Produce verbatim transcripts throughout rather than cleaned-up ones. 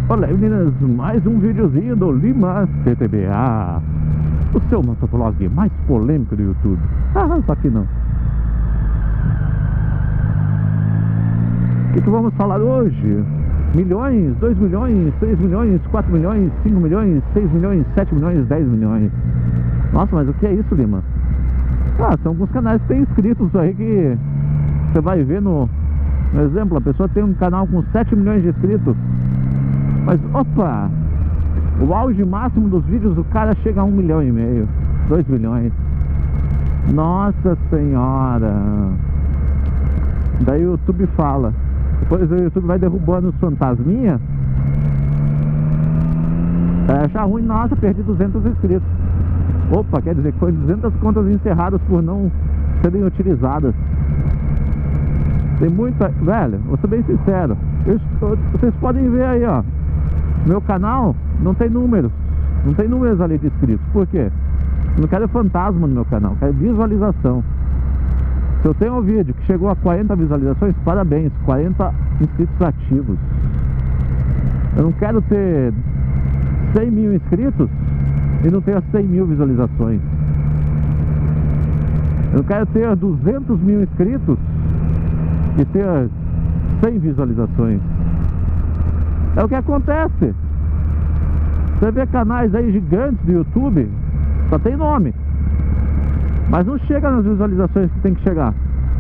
Olá, meninas, mais um videozinho do Lima C T B A, o seu motovlog mais polêmico do YouTube. Ah, só que não. O que, que vamos falar hoje? Milhões, dois milhões, três milhões, quatro milhões, cinco milhões, seis milhões, sete milhões, dez milhões. Nossa, mas o que é isso, Lima? Ah, são alguns canais que tem inscritos aí que você vai ver no, no exemplo, a pessoa tem um canal com sete milhões de inscritos. Mas, opa, o auge máximo dos vídeos do cara chega a um milhão e meio, dois milhões. Nossa senhora. Daí o YouTube fala. Depois o YouTube vai derrubando os fantasminha. É, achar ruim, nossa, perdi duzentos inscritos. Opa, quer dizer que foi duzentas contas encerradas por não serem utilizadas. Tem muita... Velho, vou ser bem sincero, eu, vocês podem ver aí, ó, meu canal não tem números. Não tem números ali de inscritos. Por quê? Eu não quero fantasma no meu canal, eu quero visualização. Se eu tenho um vídeo que chegou a quarenta visualizações, parabéns, quarenta inscritos ativos. Eu não quero ter cem mil inscritos e não ter cem mil visualizações. Eu não quero ter duzentos mil inscritos e ter cem visualizações. É o que acontece. Você vê canais aí gigantes do YouTube, só tem nome, mas não chega nas visualizações que tem que chegar.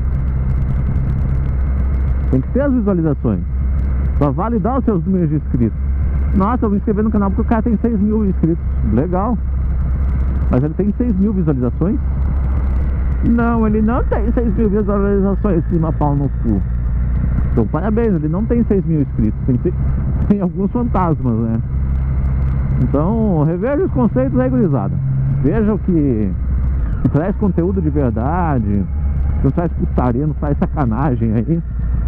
Tem que ter as visualizações para validar os seus números de inscritos. Nossa, eu vou inscrever no canal porque o cara tem seis mil inscritos. Legal. Mas ele tem seis mil visualizações? Não, ele não tem seis mil visualizações. Cima pau no cu. Então, parabéns, ele não tem seis mil inscritos. Tem, tem alguns fantasmas, né? Então, reveja os conceitos aí, gurizada. Veja o que, que traz conteúdo de verdade, que não traz putaria, não traz sacanagem aí.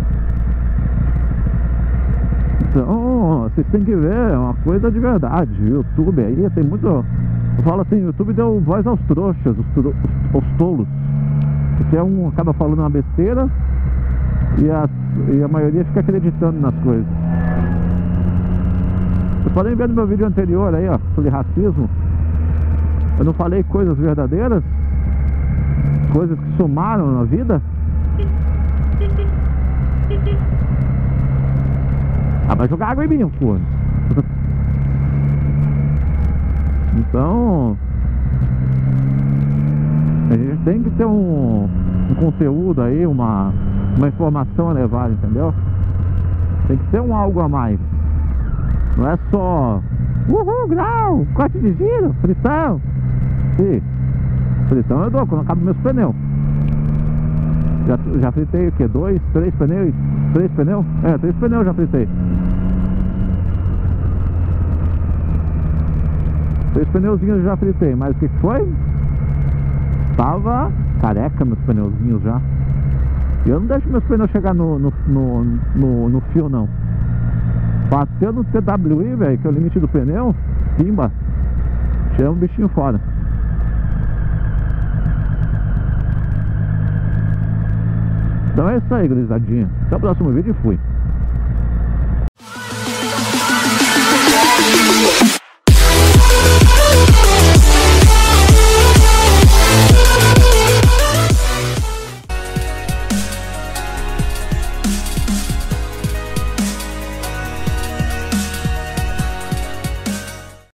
Então, vocês têm que ver, é uma coisa de verdade. YouTube aí tem muito... Eu falo assim, o YouTube deu voz aos trouxas, os, tro... os tolos. Porque um acaba falando uma besteira e a, e a maioria fica acreditando nas coisas. Vocês podem ver no meu vídeo anterior aí, ó, sobre racismo. Eu não falei coisas verdadeiras, coisas que somaram na vida. Ah, vai jogar água em mim, pô. Então, a gente tem que ter um, um conteúdo aí, uma, uma informação a levar, entendeu? Tem que ter um algo a mais. Não é só uhul, grau, corte de giro, frição. Sim, frição eu dou quando acabo meus pneus. Já, já fritei o que? Dois, três pneus? Três pneus? É, três pneus já fritei. Três pneuzinhos eu já fritei, mas o que foi? Tava careca meus pneuzinhos já. E eu não deixo meus pneus chegar no, no, no, no, no fio, não. Bateu no T W I, velho, que é o limite do pneu, pimba, tira o bichinho fora. Então é isso aí, gurizadinha. Até o próximo vídeo e fui.